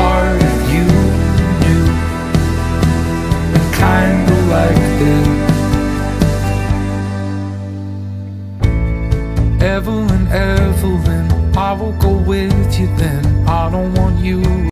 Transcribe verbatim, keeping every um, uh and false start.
part of you knew a kind of like this. Evelyn, Evelyn, I will go with you then. I don't want you